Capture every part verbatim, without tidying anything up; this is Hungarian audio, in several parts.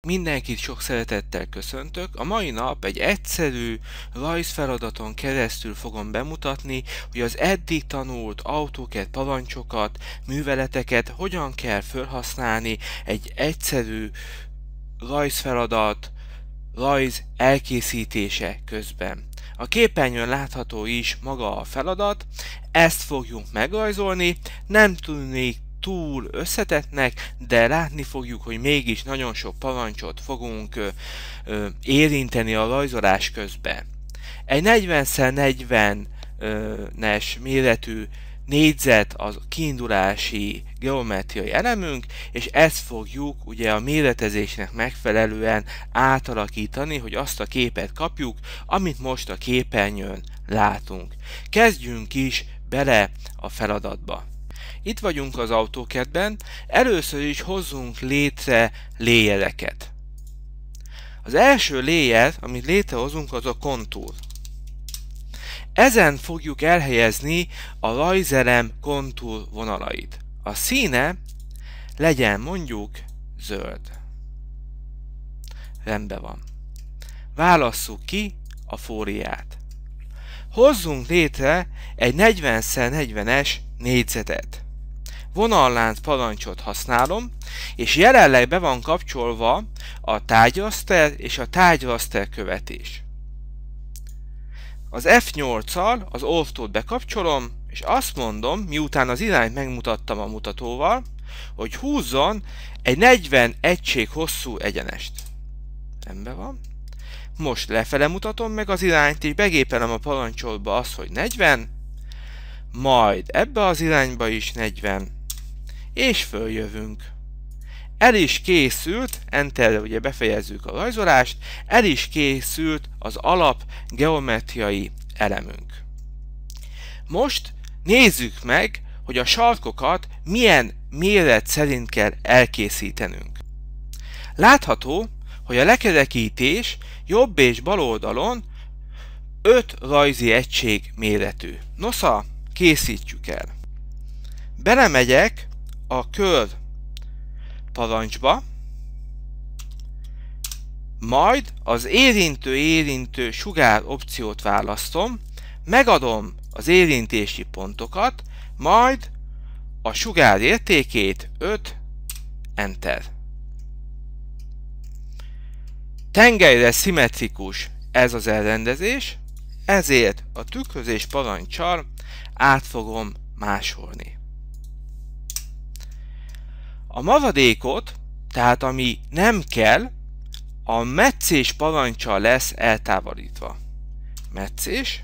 Mindenkit sok szeretettel köszöntök. A mai nap egy egyszerű rajzfeladaton keresztül fogom bemutatni, hogy az eddig tanult AutoCAD parancsokat, műveleteket hogyan kell felhasználni egy egyszerű rajzfeladat, rajz elkészítése közben. A képernyőn látható is maga a feladat, ezt fogjuk megrajzolni, nem tűnik túl összetettnek, de látni fogjuk, hogy mégis nagyon sok parancsot fogunk ö, ö, érinteni a rajzolás közben. Egy negyven szer negyvenes méretű négyzet az kiindulási geometriai elemünk, és ezt fogjuk ugye a méretezésnek megfelelően átalakítani, hogy azt a képet kapjuk, amit most a képernyőn látunk. Kezdjünk is bele a feladatba. Itt vagyunk az AutoCAD-ben, először is hozzunk létre layereket. Az első layer, amit létrehozunk, az a kontúr. Ezen fogjuk elhelyezni a rajzelem kontúr vonalait. A színe legyen mondjuk zöld. Rendben van. Válasszuk ki a fóliát. Hozzunk létre egy negyven szer negyvenes négyzetet. Vonallánc parancsot használom, és jelenleg be van kapcsolva a tárgyraster és a tárgyraster követés. Az F nyolccal az ortót bekapcsolom, és azt mondom, miután az irányt megmutattam a mutatóval, hogy húzzon egy negyven egység hosszú egyenest. Rendben van. Most lefele mutatom meg az irányt, és begépelem a parancsodba azt, hogy negyven, majd ebbe az irányba is negyven, és följövünk. El is készült, Enterre ugye befejezzük a rajzolást, el is készült az alap geometriai elemünk. Most nézzük meg, hogy a sarkokat milyen méret szerint kell elkészítenünk. Látható, hogy a lekerekítés jobb és bal oldalon öt rajzi egység méretű. Nosza, készítjük el. Belemegyek a kör parancsba, majd az érintő-érintő sugár opciót választom, megadom az érintési pontokat, majd a sugár értékét öt, Enter. Tengelyre szimmetrikus ez az elrendezés, ezért a tükrözés paranccsal át fogom másolni. A maradékot, tehát ami nem kell, a metszés paranccsal lesz eltávolítva. Metszés,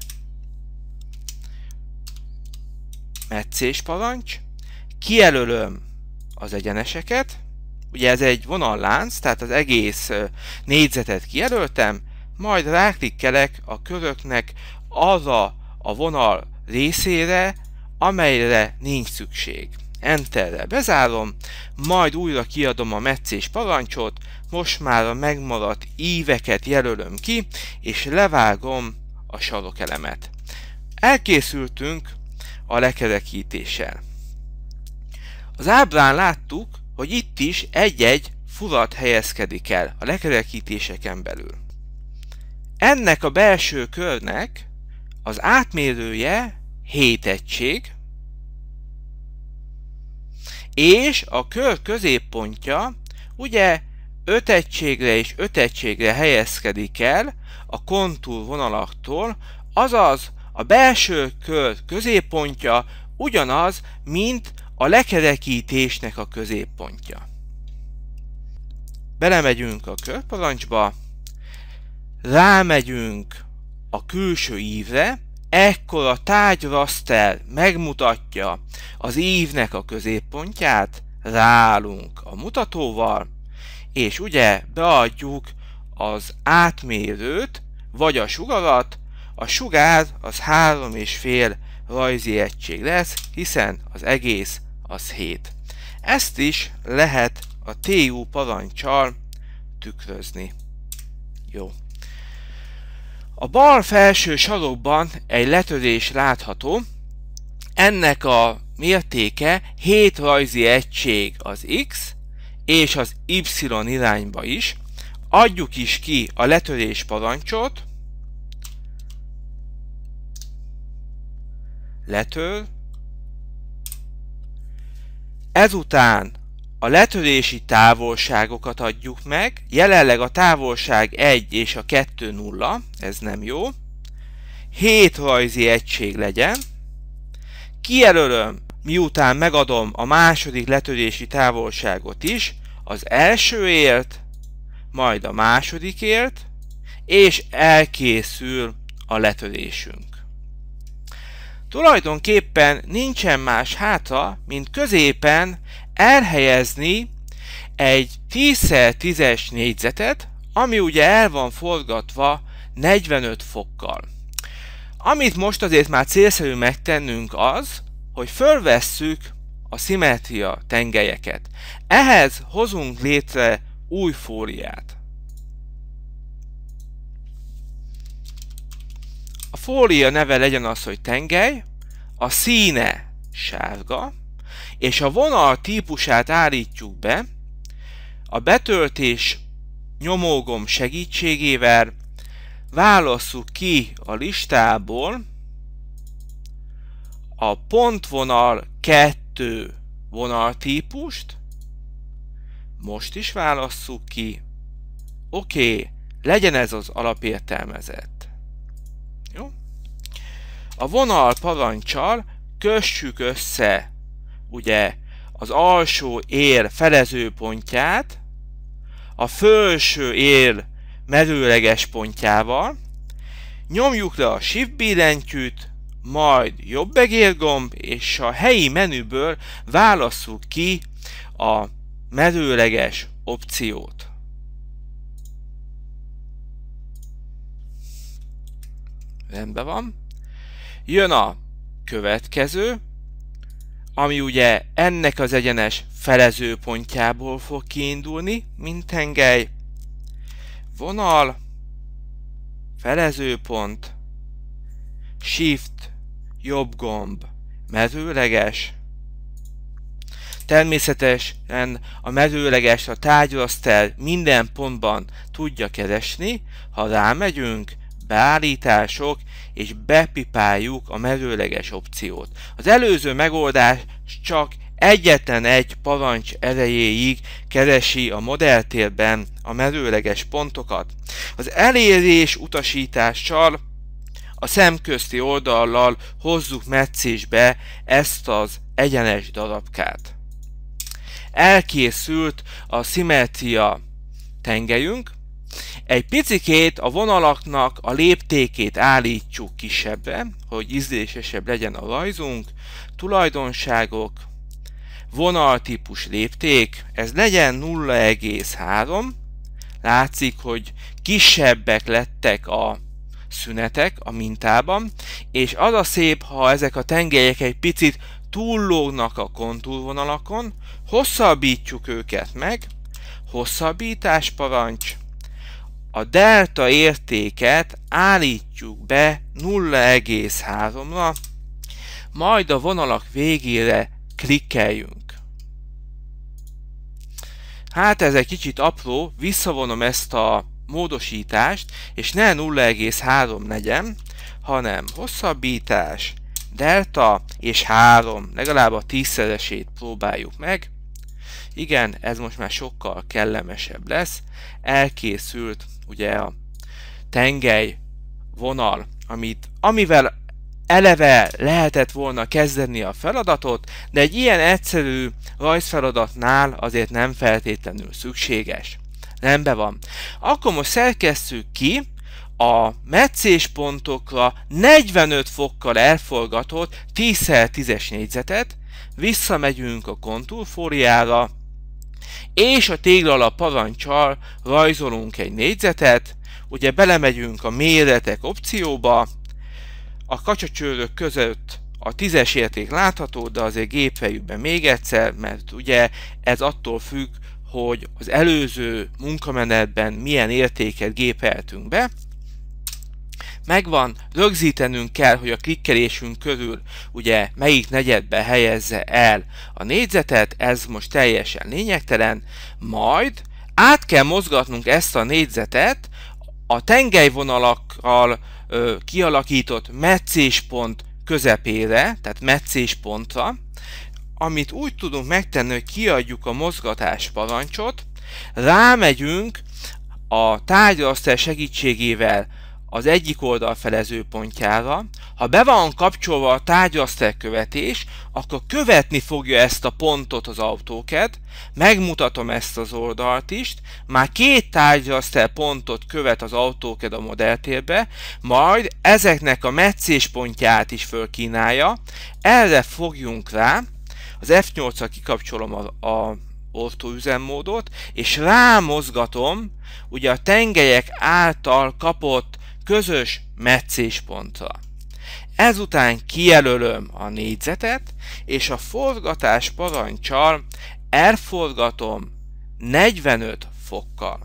metszés parancs, kijelölöm az egyeneseket, ugye ez egy vonallánc, tehát az egész négyzetet kijelöltem, majd ráklikkelek a köröknek arra a vonal részére, amelyre nincs szükség. Enterre bezárom, majd újra kiadom a metszés parancsot, most már a megmaradt íveket jelölöm ki, és levágom a sarokelemet. Elkészültünk a lekerekítéssel. Az ábrán láttuk, hogy itt is egy-egy furat helyezkedik el a lekerekítéseken belül. Ennek a belső körnek az átmérője hét egység, és a kör középpontja ugye öt egységre és öt egységre helyezkedik el a kontúr vonalaktól, azaz a belső kör középpontja ugyanaz, mint a lekerekítésnek a középpontja. Belemegyünk a körparancsba, rámegyünk a külső ívre, ekkor a tárgyraster megmutatja az ívnek a középpontját, ráállunk a mutatóval, és ugye beadjuk az átmérőt, vagy a sugarat, a sugár az három és fél rajzi egység lesz, hiszen az egész az hét. Ezt is lehet a té u paranccsal tükrözni. Jó. A bal felső sarokban egy letörés látható, ennek a mértéke hét rajzi egység az X és az Y irányba is, adjuk is ki a letörés parancsot, letör, ezután a letörési távolságokat adjuk meg, jelenleg a távolság egy és a kettő nulla, ez nem jó, hét rajzi egység legyen, kijelölöm, miután megadom a második letörési távolságot is, az elsőért, majd a másodikért, és elkészül a letörésünk. Tulajdonképpen nincsen más hátra, mint középen elhelyezni egy tíz szer tízes négyzetet, ami ugye el van forgatva negyvenöt fokkal. Amit most azért már célszerű megtennünk az, hogy fölvesszük a szimmetria tengelyeket. Ehhez hozunk létre új fóliát. A fólia neve legyen az, hogy tengely, a színe sárga, és a vonal típusát állítjuk be, a betöltés nyomógomb segítségével válasszuk ki a listából a pontvonal kettő vonaltípust, most is válasszuk ki, oké, okay, legyen ez az alapértelmezett. Jó? A vonal parancsal kössük össze ugye az alsó ér felezőpontját a felső ér merőleges pontjával, nyomjuk le a Shift billentyűt, majd jobb egérgomb, és a helyi menüből válasszuk ki a merőleges opciót. Rendben van. Jön a következő, ami ugye ennek az egyenes felezőpontjából fog kiindulni, mint tengely. Vonal, felezőpont, Shift, jobb gomb, merőleges. Természetesen a merőleges a tárgyraster minden pontban tudja keresni, ha rámegyünk, beállítások, és bepipáljuk a merőleges opciót. Az előző megoldás csak egyetlen egy parancs erejéig keresi a modelltérben a merőleges pontokat. Az elérés utasítással a szemközti oldallal hozzuk metszésbe ezt az egyenes darabkát. Elkészült a szimmetria tengelyünk. Egy picikét a vonalaknak a léptékét állítsuk kisebbre, hogy ízlésesebb legyen a rajzunk. Tulajdonságok, vonaltípus lépték, ez legyen nulla egész három. Látszik, hogy kisebbek lettek a szünetek a mintában, és az a szép, ha ezek a tengelyek egy picit túllógnak a kontúrvonalakon, hosszabbítjuk őket meg, hosszabbítás parancs, a delta értéket állítjuk be nulla egész háromra, majd a vonalak végére klikkeljünk. Hát ez egy kicsit apró, visszavonom ezt a módosítást, és ne nulla egész három legyen, hanem hosszabbítás, delta és három, legalább a tízszeresét próbáljuk meg. Igen, ez most már sokkal kellemesebb lesz. Elkészült ugye a tengely vonal, amit, amivel eleve lehetett volna kezdeni a feladatot, de egy ilyen egyszerű rajzfeladatnál azért nem feltétlenül szükséges. Rendben van. Akkor most szerkesszük ki a metszéspontokra negyvenöt fokkal elforgatott tíz szer tízes négyzetet, visszamegyünk a kontúrfóliára, és a téglalap parancsal rajzolunk egy négyzetet, ugye belemegyünk a méretek opcióba, a kacsacsőrök között a tízes érték látható, de azért gépeljük be még egyszer, mert ugye ez attól függ, hogy az előző munkamenetben milyen értéket gépeltünk be. Megvan, rögzítenünk kell, hogy a klikkelésünk körül ugye melyik negyedbe helyezze el a négyzetet, ez most teljesen lényegtelen, majd át kell mozgatnunk ezt a négyzetet a tengelyvonalakkal ö, kialakított metszéspont közepére, tehát metszéspontra, amit úgy tudunk megtenni, hogy kiadjuk a mozgatás parancsot, rámegyünk a tárgyasztal segítségével az egyik oldal felező pontjára. Ha be van kapcsolva a tárgyasztal követés, akkor követni fogja ezt a pontot az AutoCAD. Megmutatom ezt az oldalt is. Már két tárgyasztal pontot követ az AutoCAD a modelltérbe, majd ezeknek a metszéspontját is fölkínálja. Erre fogjunk rá. Az F nyolccal kikapcsolom a, a ortó üzemmódot, és rámozgatom ugye a tengelyek által kapott közös metszéspontra. Ezután kijelölöm a négyzetet, és a forgatás parancsal elforgatom negyvenöt fokkal.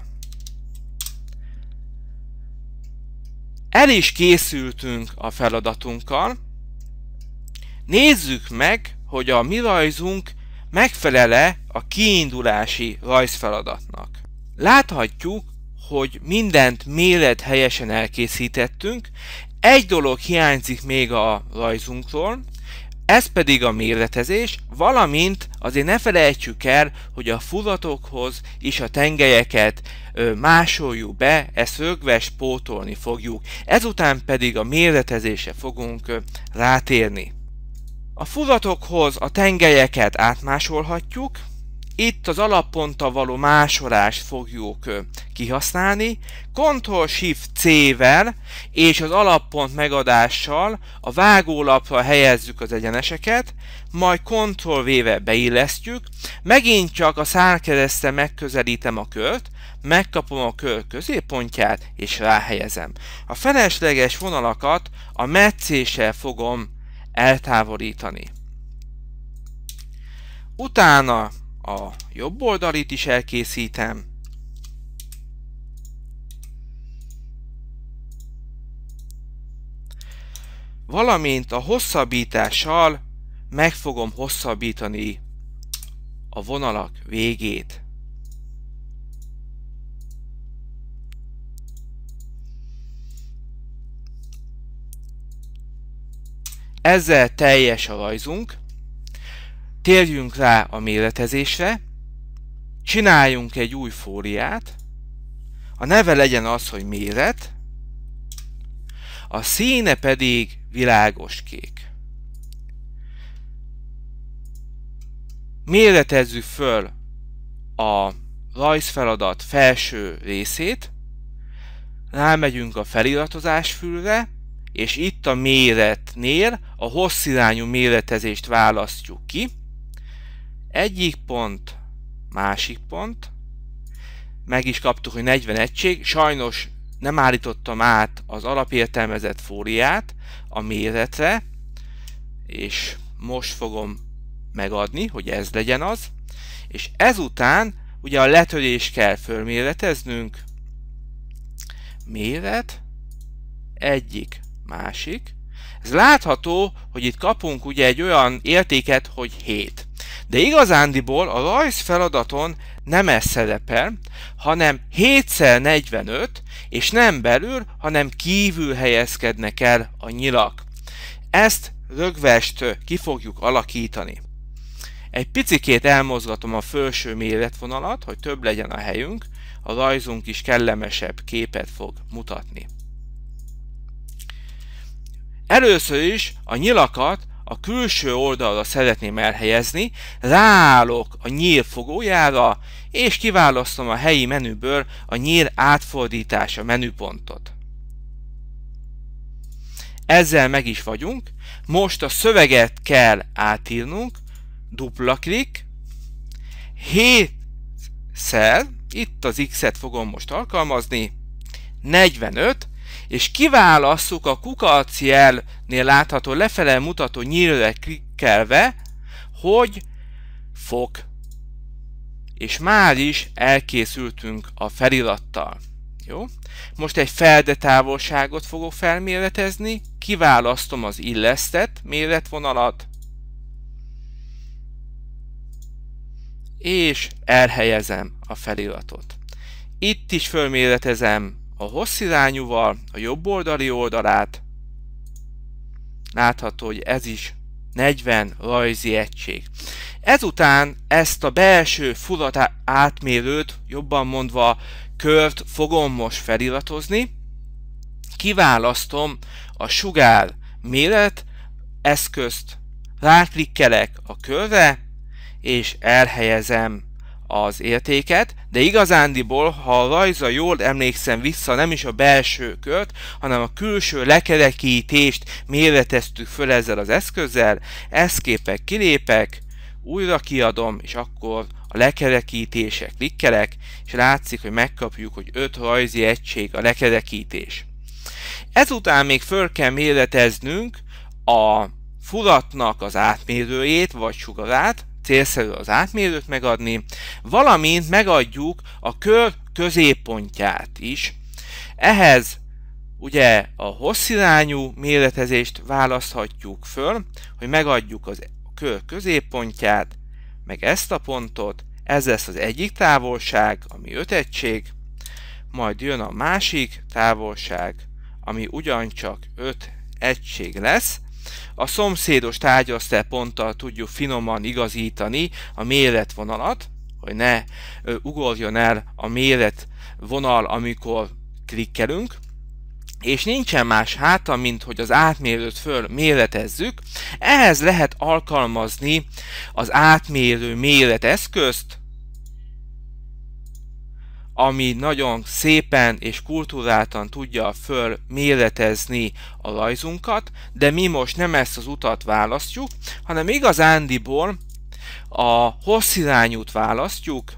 El is készültünk a feladatunkkal. Nézzük meg, hogy a mi rajzunk megfelel-e a kiindulási rajzfeladatnak. Láthatjuk, hogy mindent méret helyesen elkészítettünk. Egy dolog hiányzik még a rajzunkról, ez pedig a méretezés, valamint azért ne felejtsük el, hogy a furatokhoz és a tengelyeket ö, másoljuk be, ezt rögves pótolni fogjuk, ezután pedig a méretezésre fogunk ö, rátérni. A furatokhoz a tengelyeket átmásolhatjuk, itt az alapponttal való másolást fogjuk kihasználni, Ctrl-Shift-C-vel és az alappont megadással a vágólapra helyezzük az egyeneseket, majd Ctrl-V-vel beillesztjük, megint csak a szárkereszttel megközelítem a kört, megkapom a kör középpontját és ráhelyezem. A felesleges vonalakat a metszéssel fogom eltávolítani. Utána a jobb oldalit is elkészítem. Valamint a hosszabbítással meg fogom hosszabbítani a vonalak végét. Ezzel teljes a rajzunk. Térjünk rá a méretezésre, csináljunk egy új fóliát, a neve legyen az, hogy méret, a színe pedig világos kék. Méretezzük föl a rajzfeladat felső részét, rámegyünk a feliratozás fülre, és itt a méretnél a hosszirányú méretezést választjuk ki. Egyik pont, másik pont, meg is kaptuk, hogy negyven egység, sajnos nem állítottam át az alapértelmezett fóliát a méretre, és most fogom megadni, hogy ez legyen az, és ezután ugye a letörést kell fölméreteznünk, méret, egyik, másik. Ez látható, hogy itt kapunk ugye egy olyan értéket, hogy hét. De igazándiból a rajz feladaton nem ez szerepel, hanem hétszer negyvenöt, és nem belül, hanem kívül helyezkednek el a nyilak. Ezt rögvest ki fogjuk alakítani. Egy picikét elmozgatom a felső méretvonalat, hogy több legyen a helyünk, a rajzunk is kellemesebb képet fog mutatni. Először is a nyilakat a külső oldalra szeretném elhelyezni, ráállok a nyíl fogójára, és kiválasztom a helyi menüből a nyíl átfordítása menüpontot. Ezzel meg is vagyunk, most a szöveget kell átírnunk, dupla klik, hétszer, itt az X-et fogom most alkalmazni, negyvenöt, és kiválasszuk a kukacjelnél látható lefele mutató nyílre klikkelve, hogy fog. És már is elkészültünk a felirattal. Jó? Most egy feldetávolságot fogok felméretezni, kiválasztom az illesztett méretvonalat, és elhelyezem a feliratot. Itt is fölméretezem a hosszirányúval a jobb oldali oldalát. Látható, hogy ez is negyven rajzi egység. Ezután ezt a belső fullat átmérőt, jobban mondva kört fogom most feliratozni. Kiválasztom a sugár méret eszközt, ráklikkelek a körre, és elhelyezem az értéket, de igazándiból, ha a rajzra jól emlékszem vissza, nem is a belső kört, hanem a külső lekerekítést méreteztük föl ezzel az eszközzel, eszképek kilépek, újra kiadom, és akkor a lekerekítések klikkelek, és látszik, hogy megkapjuk, hogy öt rajzi egység a lekerekítés. Ezután még föl kell méreteznünk a fullatnak az átmérőjét, vagy sugarát, célszerű az átmérőt megadni, valamint megadjuk a kör középpontját is. Ehhez ugye a hosszirányú méretezést választhatjuk föl, hogy megadjuk az kör középpontját, meg ezt a pontot, ez lesz az egyik távolság, ami öt egység, majd jön a másik távolság, ami ugyancsak öt egység lesz. A szomszédos tárgyosztály ponttal tudjuk finoman igazítani a méretvonalat, hogy ne ö, ugorjon el a méretvonal, amikor klikkelünk, és nincsen más hátra, mint hogy az átmérőt föl méretezzük. Ehhez lehet alkalmazni az átmérő méreteszközt, ami nagyon szépen és kulturáltan tudja föl méretezni a rajzunkat, de mi most nem ezt az utat választjuk, hanem igazándiból a hosszirányút választjuk,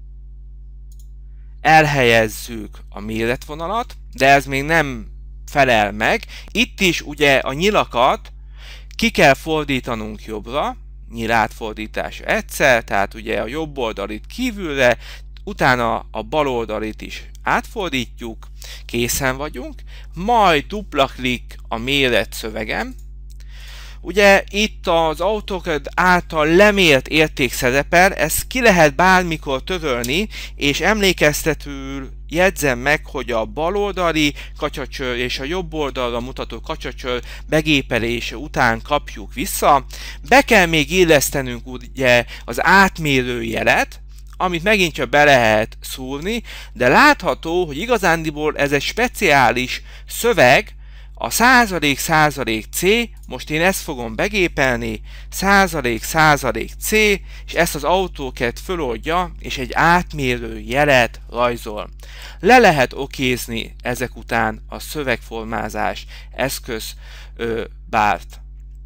elhelyezzük a méretvonalat, de ez még nem felel meg. Itt is ugye a nyilakat ki kell fordítanunk jobbra, nyilátfordítás egyszer, tehát ugye a jobb oldalit kívülre, utána a bal oldalit is átfordítjuk, készen vagyunk, majd dupla klik a méret szövegem. Ugye itt az AutoCAD által lemért érték szerepel, ezt ki lehet bármikor törölni, és emlékeztetőül jegyzem meg, hogy a bal oldali kacsacsör és a jobb oldalra mutató kacsacsör begépelése után kapjuk vissza. Be kell még illesztenünk ugye az átmérő jelet, amit megint csak be lehet szúrni, de látható, hogy igazándiból ez egy speciális szöveg, a százalék százalék C, most én ezt fogom begépelni, százalék százalék C, és ezt az AutoCAD föloldja, és egy átmérő jelet rajzol. Le lehet okézni ezek után a szövegformázás eszköz ö, bárt.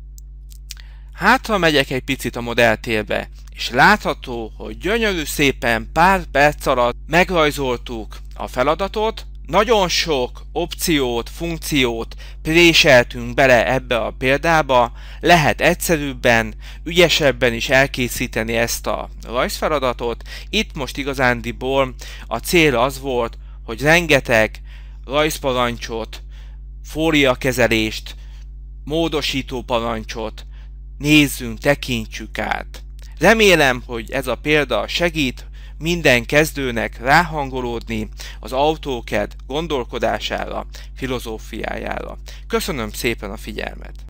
Hátra megyek egy picit a modelltérbe, és látható, hogy gyönyörű szépen pár perc alatt megrajzoltuk a feladatot, nagyon sok opciót, funkciót préseltünk bele ebbe a példába, lehet egyszerűbben, ügyesebben is elkészíteni ezt a rajzfeladatot. Itt most igazándiból a cél az volt, hogy rengeteg rajzparancsot, fóliakezelést, módosító parancsot nézzünk, tekintsük át. Remélem, hogy ez a példa segít minden kezdőnek ráhangolódni az AutoCAD gondolkodására, filozófiájára. Köszönöm szépen a figyelmet!